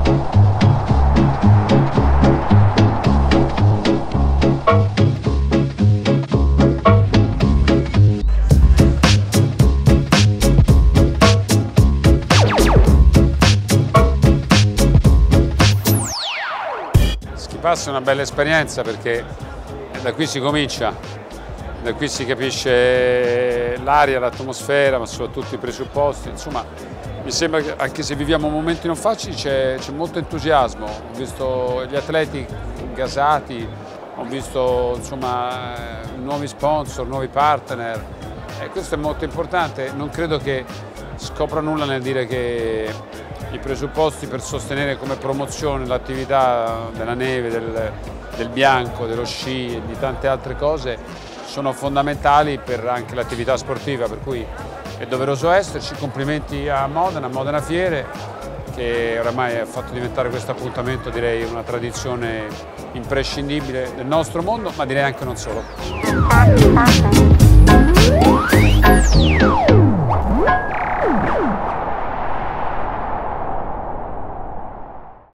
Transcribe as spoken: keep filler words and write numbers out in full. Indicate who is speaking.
Speaker 1: Skipass è una bella esperienza perché da qui si comincia, da qui si capisce l'aria, l'atmosfera, ma soprattutto i presupposti. Insomma, mi sembra che anche se viviamo momenti non facili c'è molto entusiasmo. Ho visto gli atleti gasati, ho visto insomma, nuovi sponsor, nuovi partner e questo è molto importante. Non credo che scopra nulla nel dire che i presupposti per sostenere come promozione l'attività della neve, del, del bianco, dello sci e di tante altre cose sono fondamentali per anche l'attività sportiva, per cui è doveroso esserci. Complimenti a Modena, a Modena Fiere, che oramai ha fatto diventare questo appuntamento, direi, una tradizione imprescindibile del nostro mondo, ma direi anche non solo.